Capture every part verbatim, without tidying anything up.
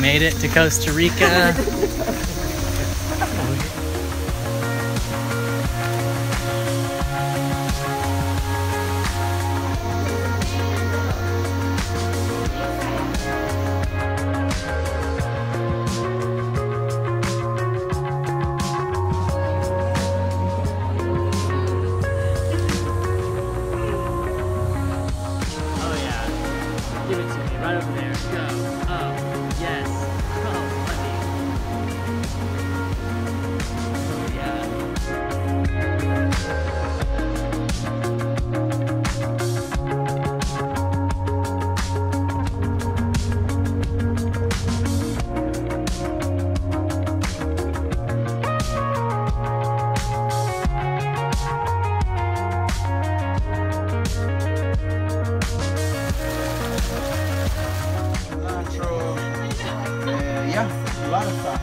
made it to Costa Rica. Give it to me, right over there. Go. Oh, yes. Oh, buddy. Oh, yeah. Yeah, a lot of stuff.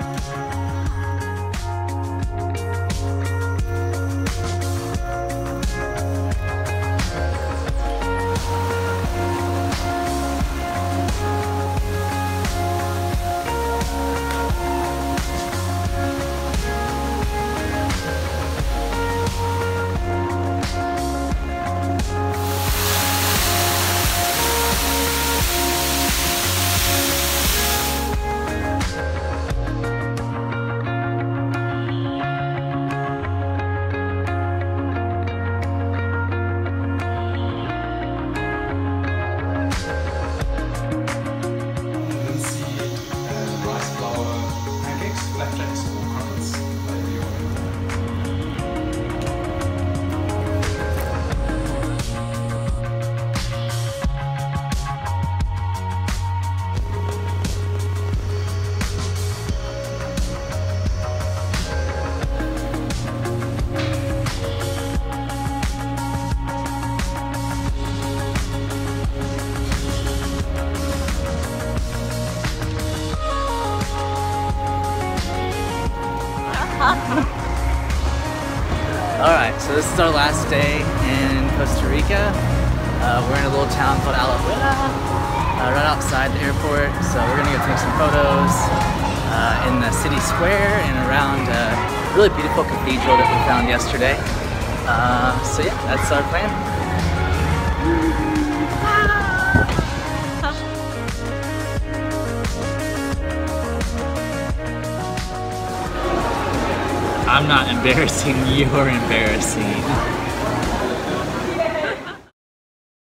Alright, so this is our last day in Costa Rica. Uh, we're in a little town called Alajuela, uh, right outside the airport. So we're gonna go take some photos uh, in the city square and around a really beautiful cathedral that we found yesterday. Uh, so yeah, that's our plan. I'm not embarrassing, you're embarrassing.